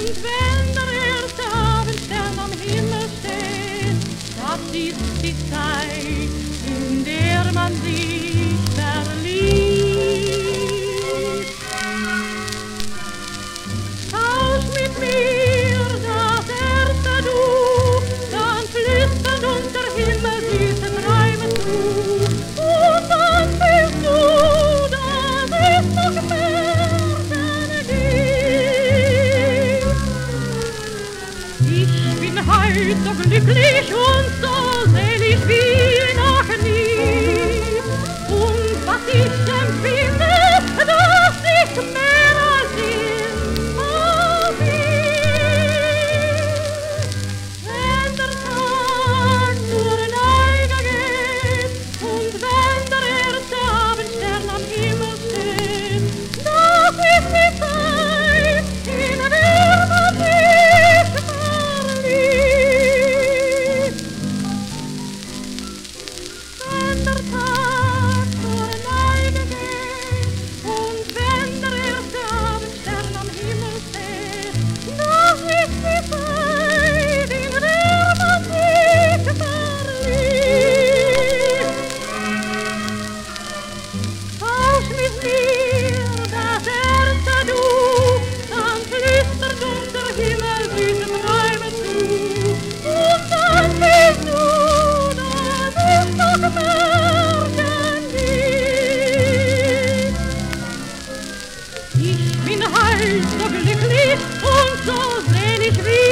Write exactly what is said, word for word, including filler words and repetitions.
Und wenn der erste Abendstern am Himmel steht, das ist die Zeit, in der man sich verliebt. Tausch mit mir das erste Du, dann flüstert uns der Himmel diese Träume zu. Und dann bist du, das ist noch mehr denn Gift. Ich bin heut so glücklich und so selig wie noch nie. Und was ich empfinde, das ist mehr als immer viel. Wenn der Tag zur Neige geht und wenn der erste Abendstern am Himmel steht, das ist die Zeit, in der man sich verliebt. Wenn der Tag zur Neige geht und wenn der erste Abendstern am Himmel steht, das ist die Zeit, in der man sich verliebt. Tausch mit mir das erste Du, dann flüstert uns der Himmel diese Träume zu. Und dann bist du, das ist noch mehr denn Gift. Ich bin heut so glücklich und so selig wie